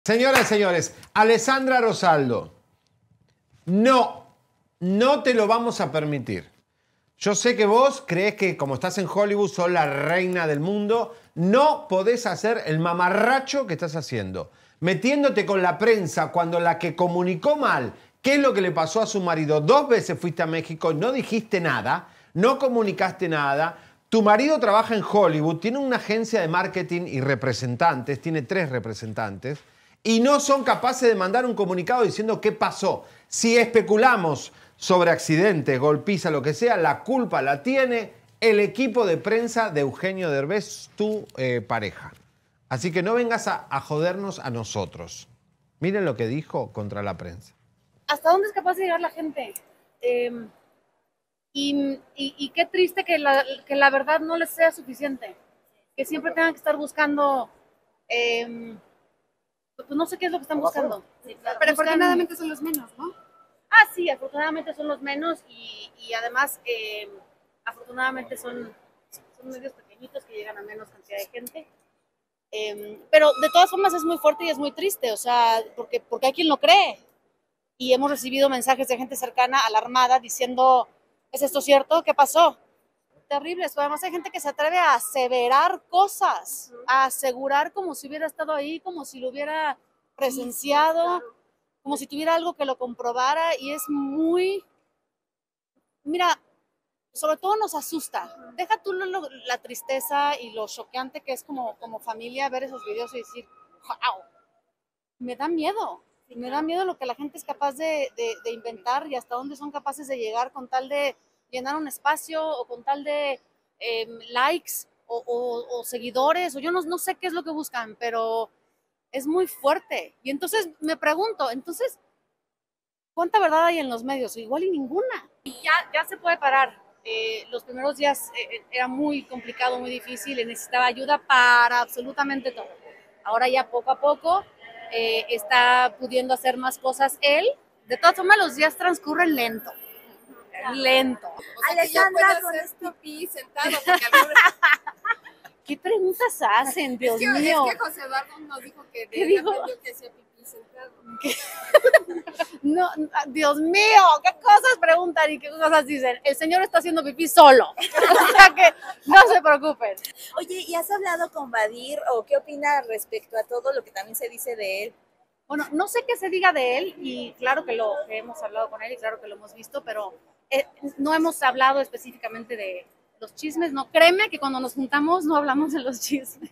Señoras y señores, Alessandra Rosaldo, no te lo vamos a permitir. Yo sé que vos creés que como estás en Hollywood sos la reina del mundo. No podés hacer el mamarracho que estás haciendo. Metiéndote con la prensa cuando la que comunicó mal qué es lo que le pasó a su marido. 2 veces fuiste a México y no dijiste nada, no comunicaste nada. Tu marido trabaja en Hollywood, tiene una agencia de marketing y representantes, tiene 3 representantes, y no son capaces de mandar un comunicado diciendo qué pasó. Si especulamos sobre accidentes, golpiza, lo que sea, la culpa la tiene el equipo de prensa de Eugenio Derbez, tu pareja. Así que no vengas a jodernos a nosotros. Miren lo que dijo contra la prensa. ¿Hasta dónde es capaz de llegar la gente? Y qué triste que la verdad no les sea suficiente. Que siempre tengan que estar buscando... pues no sé qué es lo que están buscando. Sí, claro. Pero afortunadamente son los menos, ¿no? Ah, sí, afortunadamente son los menos y además afortunadamente son medios pequeñitos que llegan a menos cantidad de gente. Pero de todas formas es muy fuerte y es muy triste, o sea, porque hay quien lo cree. Y hemos recibido mensajes de gente cercana alarmada diciendo, ¿es esto cierto? ¿Qué pasó? Terrible. Además hay gente que se atreve a aseverar cosas, a asegurar como si hubiera estado ahí, como si lo hubiera presenciado, como si tuviera algo que lo comprobara, y es muy... Mira, sobre todo nos asusta. Deja tú la tristeza y lo choqueante que es como familia ver esos videos y decir, wow, me da miedo. Me da miedo lo que la gente es capaz de inventar y hasta dónde son capaces de llegar con tal de llenar un espacio o con tal de likes o seguidores, o yo no sé qué es lo que buscan, pero es muy fuerte. Y entonces me pregunto, entonces, ¿cuánta verdad hay en los medios? Igual y ninguna. Y ya se puede parar. Los primeros días era muy complicado, muy difícil, y necesitaba ayuda para absolutamente todo. Ahora ya poco a poco está pudiendo hacer más cosas él. De todas formas, los días transcurren lento. Lento. O sea, Alessandra, que ya hacer pipí sentado, porque algunos... ¿Qué preguntas hacen, Dios mío? Es que José Eduardo nos dijo que ¿Qué dijo? Yo que hacía pipí sentado. No, Dios mío, ¿qué cosas preguntan y qué cosas dicen? El señor está haciendo pipí solo, o sea que no se preocupen. Oye, ¿y has hablado con Badir o qué opina respecto a todo lo que también se dice de él? Bueno, no sé qué se diga de él, y claro que hemos hablado con él y claro que lo hemos visto, pero no hemos hablado específicamente de los chismes. No, créeme que cuando nos juntamos no hablamos de los chismes.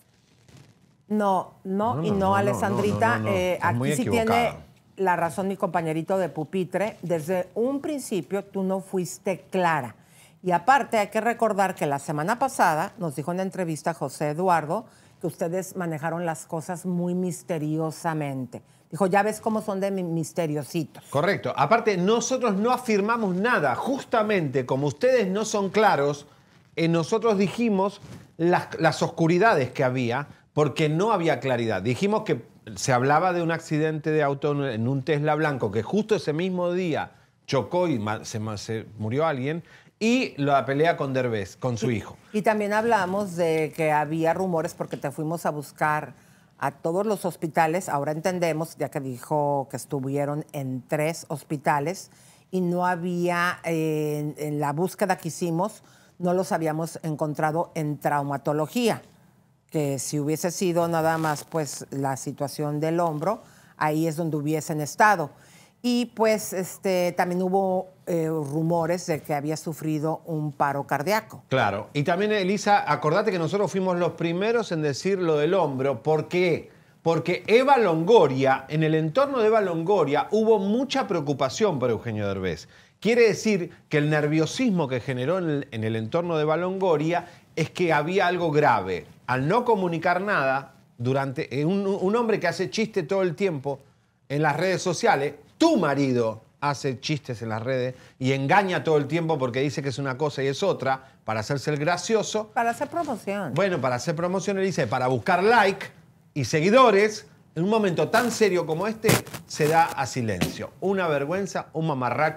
No, Alessandrita. Aquí sí tiene la razón mi compañerito de pupitre. Desde un principio tú no fuiste clara. Y aparte hay que recordar que la semana pasada nos dijo en la entrevista José Eduardo que ustedes manejaron las cosas muy misteriosamente. Dijo, ya ves cómo son de misteriositos. Correcto. Aparte, nosotros no afirmamos nada. Justamente como ustedes no son claros, nosotros dijimos las oscuridades que había, porque no había claridad. Dijimos que se hablaba de un accidente de auto en un Tesla blanco, que justo ese mismo día chocó y se murió alguien, y la pelea con Derbez, con su hijo. Y también hablamos de que había rumores, porque te fuimos a buscar a todos los hospitales. Ahora entendemos, ya que dijo que estuvieron en 3 hospitales y no había, en la búsqueda que hicimos, no los habíamos encontrado en traumatología, que si hubiese sido nada más pues la situación del hombro, ahí es donde hubiesen estado. Y pues también hubo rumores de que había sufrido un paro cardíaco. Claro. Y también, Elisa, acordate que nosotros fuimos los primeros en decir lo del hombro. ¿Por qué? Porque Eva Longoria, en el entorno de Eva Longoria, hubo mucha preocupación por Eugenio Derbez. Quiere decir que el nerviosismo que generó en el entorno de Eva Longoria es que había algo grave. Al no comunicar nada, durante un hombre que hace chiste todo el tiempo en las redes sociales, tu marido hace chistes en las redes y engaña todo el tiempo porque dice que es una cosa y es otra, para hacerse el gracioso. Para hacer promoción. Bueno, para hacer promoción, él dice, para buscar like y seguidores, en un momento tan serio como este, se da a silencio. Una vergüenza, un mamarracho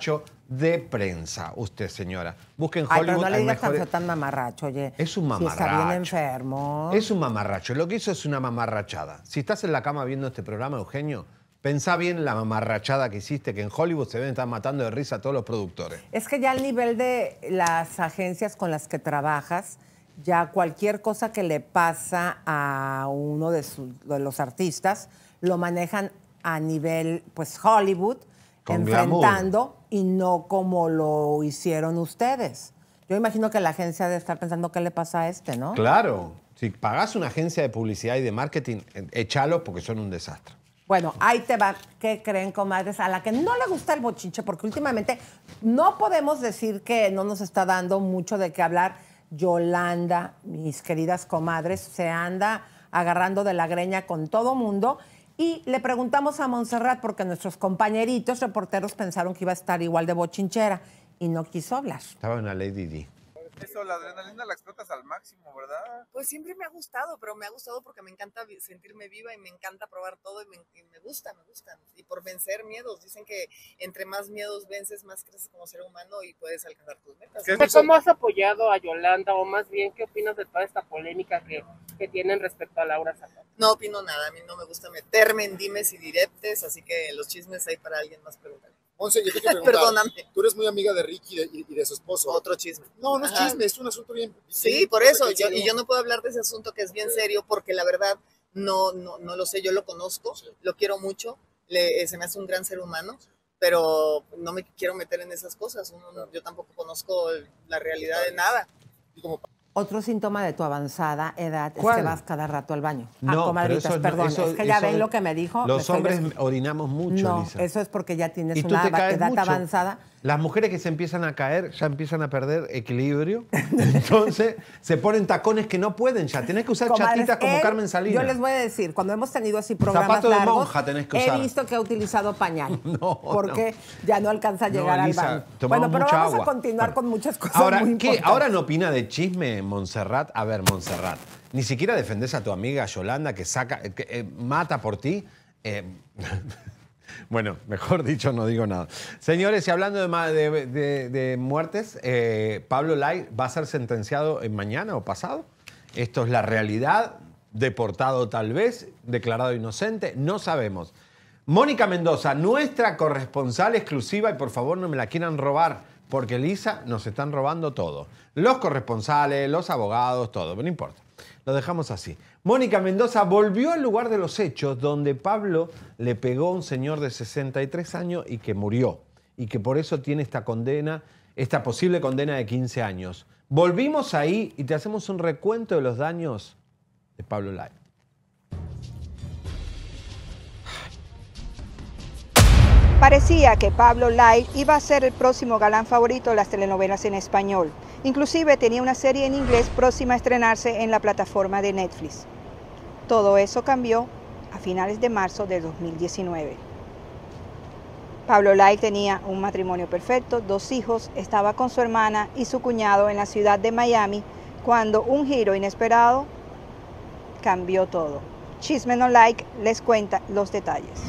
de prensa, usted, señora. Busquen Ay, Hollywood. pero no le hay digas mejores- tan mamarracho, oye. Es un Si está bien mamarracho. enfermo. Es un mamarracho. Lo que hizo es una mamarrachada. Si estás en la cama viendo este programa, Eugenio, pensá bien la mamarrachada que hiciste, que en Hollywood se deben estar matando de risa a todos los productores. Es que ya al nivel de las agencias con las que trabajas, ya cualquier cosa que le pasa a uno de los artistas, lo manejan a nivel, pues, Hollywood, Con enfrentando y no como lo hicieron ustedes. Yo imagino que la agencia debe estar pensando qué le pasa a este, ¿no? Claro. Si pagás una agencia de publicidad y de marketing, échalos porque son un desastre. Bueno, ahí te va. ¿Qué creen, comadres? A la que no le gusta el bochinche, porque últimamente no podemos decir que no nos está dando mucho de qué hablar. Yolanda, mis queridas comadres, se anda agarrando de la greña con todo mundo. Y le preguntamos a Montserrat, porque nuestros compañeritos reporteros pensaron que iba a estar igual de bochinchera y no quiso hablar. Estaba una Lady D. Eso, la adrenalina la explotas al máximo, ¿verdad? Pues siempre me ha gustado, pero me ha gustado porque me encanta sentirme viva y me encanta probar todo y me gusta. Y por vencer miedos, dicen que entre más miedos vences, más creces como ser humano y puedes alcanzar tus metas. ¿Cómo has apoyado a Yolanda o más bien qué opinas de toda esta polémica que tienen respecto a Laura Zapata? No opino nada, a mí no me gusta meterme en dimes y diretes, así que los chismes hay para alguien más preguntar. Monse, yo te quiero preguntar, Perdóname. tú eres muy amiga de Ricky y de su esposo. Otro chisme. No, no es Ajá. chisme, es un asunto bien. Sí, por eso, yo yo no puedo hablar de ese asunto que es bien serio porque la verdad no lo sé, yo lo conozco, lo quiero mucho, se me hace un gran ser humano, pero no me quiero meter en esas cosas, yo tampoco conozco la realidad de nada. Otro síntoma de tu avanzada edad es ¿Cuál? que vas cada rato al baño. No, comadritas, pero eso- perdón, eso- es que ya eso ven es- lo que me dijo. me Los estoy hombres des- orinamos mucho, No, Lisa. eso es porque ya tienes Y tú una te caes edad mucho. avanzada. Las mujeres que se empiezan a caer ya empiezan a perder equilibrio. Entonces se ponen tacones que no pueden ya. Tenés que usar Comadres, chatitas como él, Carmen Salinas. Yo les voy a decir, cuando hemos tenido así programas Zapato de largos, monja tenés que usar. he visto que ha utilizado pañal. No, porque ya no alcanza a llegar al Lisa, baño. tomamos Bueno, pero mucha vamos agua. a continuar Bueno. con muchas cosas Ahora, muy ¿qué? importantes. ¿Ahora no opina de chisme Montserrat? A ver, Montserrat, ni siquiera defendés a tu amiga Yolanda que mata por ti. Bueno, mejor dicho, no digo nada. Señores, y hablando de muertes, Pablo Lay va a ser sentenciado mañana o pasado. Esto es la realidad. Deportado tal vez, declarado inocente, no sabemos. Mónica Mendoza, nuestra corresponsal exclusiva, y por favor no me la quieran robar, porque Lisa, nos están robando todo. Los corresponsales, los abogados, todo, pero no importa. Lo dejamos así. Mónica Mendoza volvió al lugar de los hechos donde Pablo le pegó a un señor de 63 años y que murió. Y que por eso tiene esta condena, esta posible condena de 15 años. Volvimos ahí y te hacemos un recuento de los daños de Pablo Lay. Parecía que Pablo Lay iba a ser el próximo galán favorito de las telenovelas en español. Inclusive tenía una serie en inglés próxima a estrenarse en la plataforma de Netflix. Todo eso cambió a finales de marzo de 2019. Pablo Lay tenía un matrimonio perfecto, 2 hijos, estaba con su hermana y su cuñado en la ciudad de Miami, cuando un giro inesperado cambió todo. Chisme No Like les cuenta los detalles.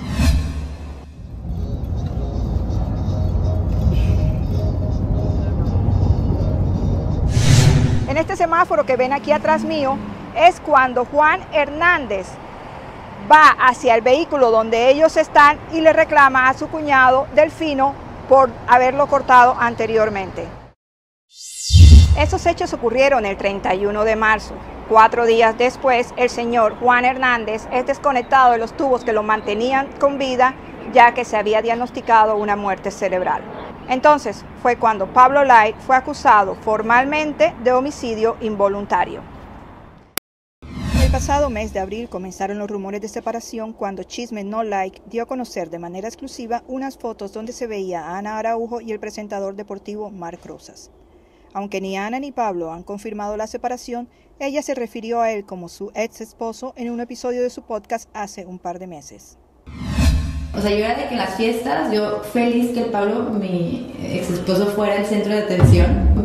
En este semáforo que ven aquí atrás mío es cuando Juan Hernández va hacia el vehículo donde ellos están y le reclama a su cuñado Delfino por haberlo cortado anteriormente. Esos hechos ocurrieron el 31 de marzo. 4 días después, el señor Juan Hernández es desconectado de los tubos que lo mantenían con vida, ya que se había diagnosticado una muerte cerebral. Entonces fue cuando Pablo Lay fue acusado formalmente de homicidio involuntario. El pasado mes de abril comenzaron los rumores de separación cuando Chisme No Like dio a conocer de manera exclusiva unas fotos donde se veía a Ana Araujo y el presentador deportivo Marc Rosas. Aunque ni Ana ni Pablo han confirmado la separación, ella se refirió a él como su ex esposo en un episodio de su podcast hace un par de meses. O sea, yo era de que en las fiestas, yo feliz que el Pablo, mi ex esposo, fuera el centro de atención.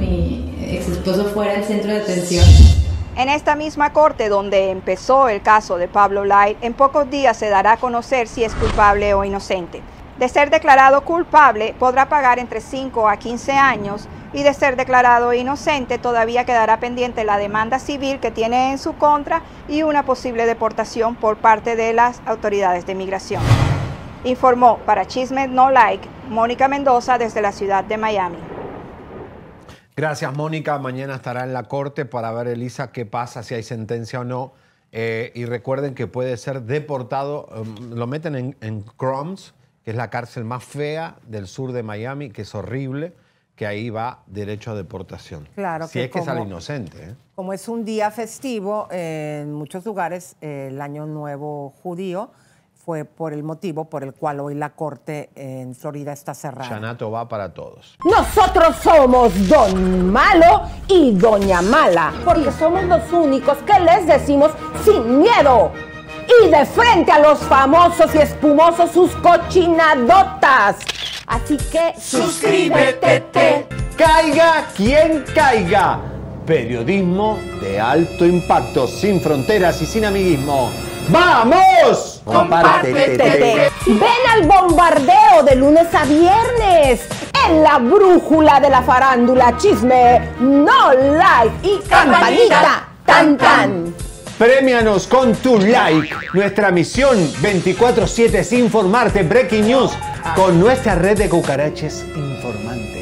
En esta misma corte donde empezó el caso de Pablo Lay, en pocos días se dará a conocer si es culpable o inocente. De ser declarado culpable, podrá pagar entre 5 a 15 años y de ser declarado inocente, todavía quedará pendiente la demanda civil que tiene en su contra y una posible deportación por parte de las autoridades de migración. Informó para Chisme No Like, Mónica Mendoza desde la ciudad de Miami. Gracias, Mónica. Mañana estará en la corte para ver, Elisa, qué pasa, si hay sentencia o no. Y recuerden que puede ser deportado, lo meten en Crumbs, que es la cárcel más fea del sur de Miami, que es horrible, que ahí va derecho a deportación. Claro, si es que sale inocente. ¿eh? Como es un día festivo, en muchos lugares el Año Nuevo judío fue por el motivo por el cual hoy la corte en Florida está cerrada. Shanato va para todos. Nosotros somos Don Malo y Doña Mala, porque somos los únicos que les decimos sin miedo y de frente a los famosos y espumosos sus cochinadotas. Así que suscríbete. Caiga quien caiga. Periodismo de alto impacto, sin fronteras y sin amiguismo. ¡Vamos! Compártete. Ven al bombardeo de lunes a viernes en la brújula de la farándula, Chisme No Like y campanita tan tan. Premianos con tu like. Nuestra misión 24/7 es informarte. Breaking News con nuestra red de cucaraches informantes.